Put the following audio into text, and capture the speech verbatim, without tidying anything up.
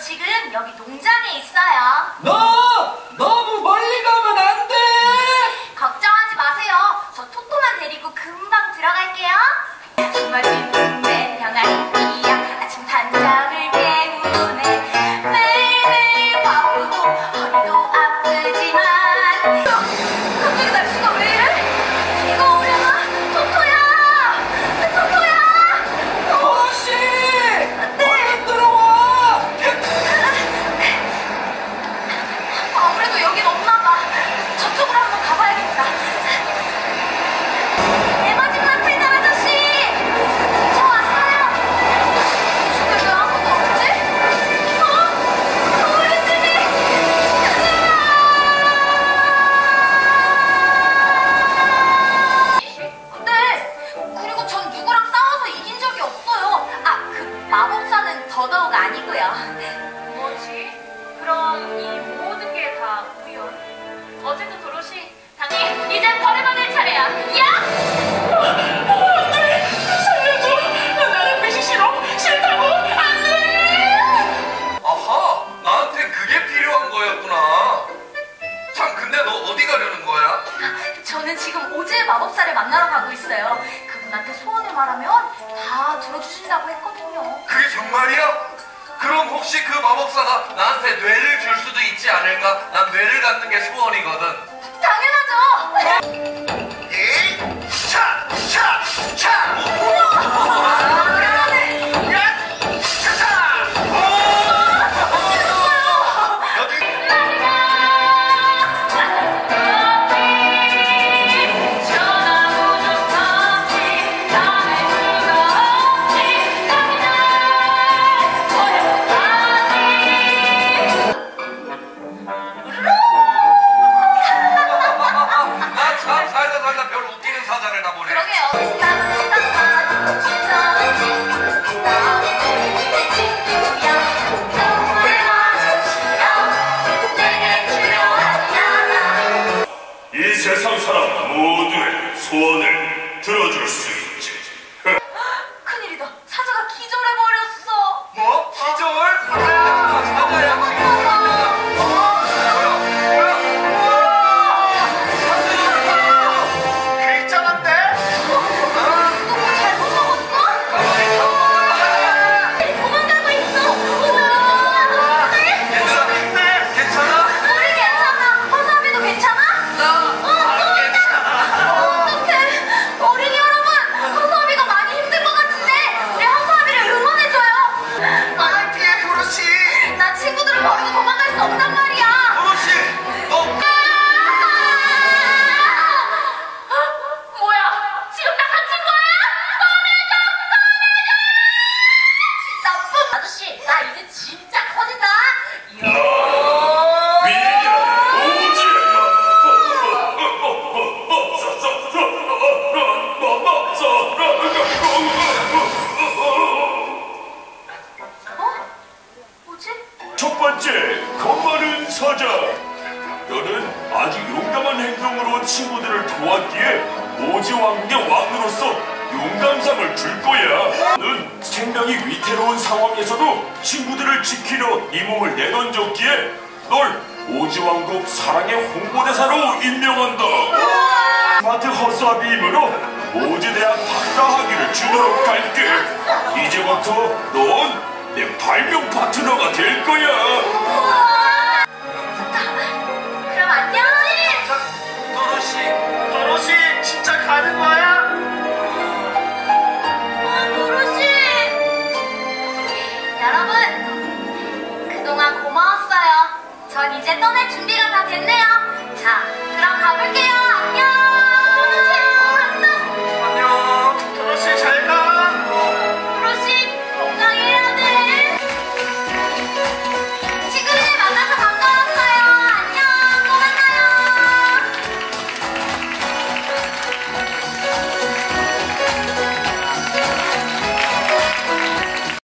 지금 여기 농장에 있어요. 너 너무 멀리 가면 안 돼. 걱정하지 마세요. 저 토토만 데리고 금방 들어갈게요. 정말 기쁜데 병아리야 아침 단장을 깨우네. 매일매일 바쁘고 허리도 아프지만 갑자기 날씨가 왜 이래? 이거 오려나? 토토야! 토토야! 토토씨! 네. 얼른 들어와. 아무래도 여긴 없나봐. 저쪽으로 한번 가봐야겠다. 내 마지막 배달 아저씨! 저 왔어요. 근데 왜 아무도 없지? 어? 우리 집이! 네! 그리고 전 누구랑 싸워서 이긴 적이 없어요. 아, 그 마법사는 더더욱 아니고요. 뭐지? 그럼 이 모든 게 다 우연? 어쨌든 도로시, 당연히 이제 벌을 차례야. 야! 안돼! 살려줘! 나는 빛이 싫어! 싫다고! 안돼! 아하, 나한테 그게 필요한 거였구나. 참, 근데 너 어디 가려는 거야? 저는 지금 오즈의 마법사를 만나러 가고 있어요. 그분한테 소원을 말하면 다 들어주신다고 했거든요. 그게 정말이야? 그럼 혹시 그 마법사가 나한테 뇌를 줄 수도 있지 않을까? 난 뇌를 갖는 게 소원이거든. 당연하죠! 예? 차! 차! 차! 그러네! 야! 차! 차! 여기 나 참 살다 살다 별 웃기는 사자를 다 보네. 이 세상 사람 모두의 소원을 들어줄 수 있지. 큰일이다. 사자가 기절해버렸어. 뭐? 기절? 사자야, 사자야. 너 괜찮은데? 뭐 잘못 먹었어? 도망가고 있어. 우와. 얘들아, 힘내. 괜찮아? 우리 괜찮아. 허사비도 괜찮아? 안 괜찮아. 어떡해. 어린이 여러분, 허수아비가 많이 힘든 것 같은데 우리 허수아비를 응원해줘요. 아, 피해, 도로시. 나 친구들을 버리고 도망갈 수 없단 말이야. 도로시, 너 뭐야? 지금 나 갇힌 거야? 꺼내줘! 꺼내줘! 나쁜 아저씨, 나 이제 진짜 커진다. 위대한 어? 뭐지? 첫 번째, 겁많은 사자. 너는 아주 용감한 행동으로 친구들을 도왔기에 오지 왕국의 왕으로서 용감상을 줄 거야. 너는 생명이 위태로운 상황에서도 친구들을 지키려 네 몸을 내던졌기에 널 오지 왕국 사랑의 홍보대사로 임명한다. 스마트 허수아비 힘으로 오지 대학 박사학위를 주도록 할게. 이제부터 넌 내 발명 파트너가 될 거야. 우와! 그럼 안녕! 도로시, 도로시, 진짜 가는 거야?